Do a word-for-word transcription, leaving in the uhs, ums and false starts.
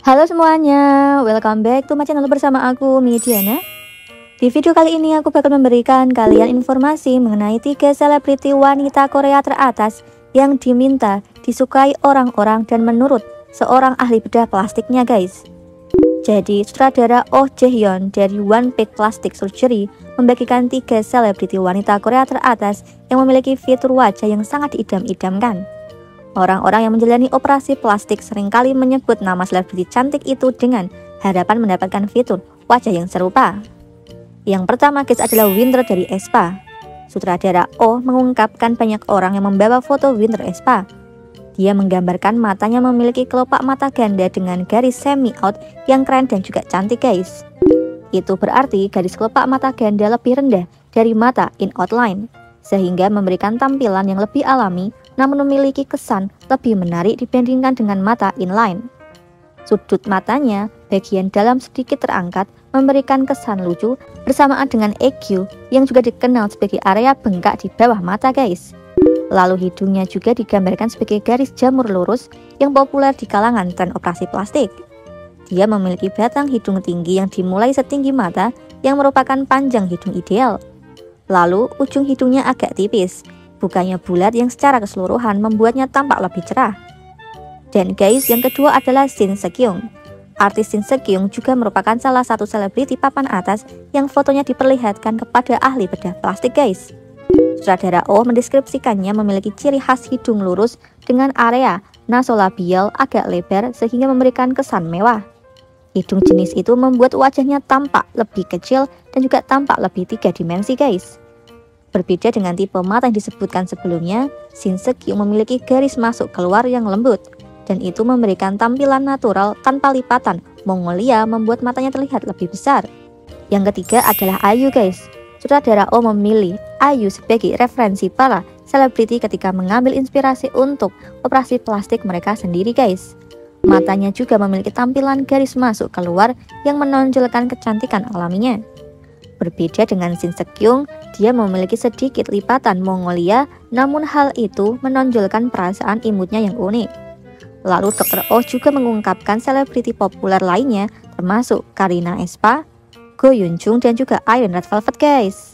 Halo semuanya, welcome back to my channel bersama aku, Midiana. Di video kali ini aku bakal memberikan kalian informasi mengenai tiga selebriti wanita Korea teratas yang diminta, disukai orang-orang dan menurut seorang ahli bedah plastiknya guys. Jadi sutradara Oh Jae-hyun dari One Piece Plastic Surgery membagikan tiga selebriti wanita Korea teratas yang memiliki fitur wajah yang sangat diidam-idamkan. Orang-orang yang menjalani operasi plastik seringkali menyebut nama selebriti cantik itu dengan harapan mendapatkan fitur wajah yang serupa. Yang pertama guys adalah Winter dari aespa. Sutradara Oh mengungkapkan banyak orang yang membawa foto Winter aespa. Dia menggambarkan matanya memiliki kelopak mata ganda dengan garis semi out yang keren dan juga cantik guys. Itu berarti garis kelopak mata ganda lebih rendah dari mata in outline, sehingga memberikan tampilan yang lebih alami namun memiliki kesan lebih menarik dibandingkan dengan mata inline. Sudut matanya bagian dalam sedikit terangkat memberikan kesan lucu bersamaan dengan E Q yang juga dikenal sebagai area bengkak di bawah mata guys. Lalu hidungnya juga digambarkan sebagai garis jamur lurus yang populer di kalangan tren operasi plastik. Dia memiliki batang hidung tinggi yang dimulai setinggi mata yang merupakan panjang hidung ideal. Lalu ujung hidungnya agak tipis, bukannya bulat yang secara keseluruhan membuatnya tampak lebih cerah. Dan guys, yang kedua adalah Shin Se-kyung. Artis Shin Se-kyung juga merupakan salah satu selebriti papan atas yang fotonya diperlihatkan kepada ahli bedah plastik guys. Sutradara Oh mendeskripsikannya memiliki ciri khas hidung lurus dengan area nasolabial agak lebar sehingga memberikan kesan mewah. Hidung jenis itu membuat wajahnya tampak lebih kecil dan juga tampak lebih tiga dimensi guys. Berbeda dengan tipe mata yang disebutkan sebelumnya, Shin Se-kyung memiliki garis masuk keluar yang lembut, dan itu memberikan tampilan natural tanpa lipatan. Mongolia membuat matanya terlihat lebih besar. Yang ketiga adalah I U guys. Sutradara Oh memilih I U sebagai referensi para selebriti ketika mengambil inspirasi untuk operasi plastik mereka sendiri guys. Matanya juga memiliki tampilan garis masuk keluar yang menonjolkan kecantikan alaminya. Berbeda dengan Shin Se-kyung, dia memiliki sedikit lipatan Mongolia, namun hal itu menonjolkan perasaan imutnya yang unik. Lalu dokter Oh juga mengungkapkan selebriti populer lainnya termasuk Karina aespa, Go Yoon Jung dan juga Iron Red Velvet guys.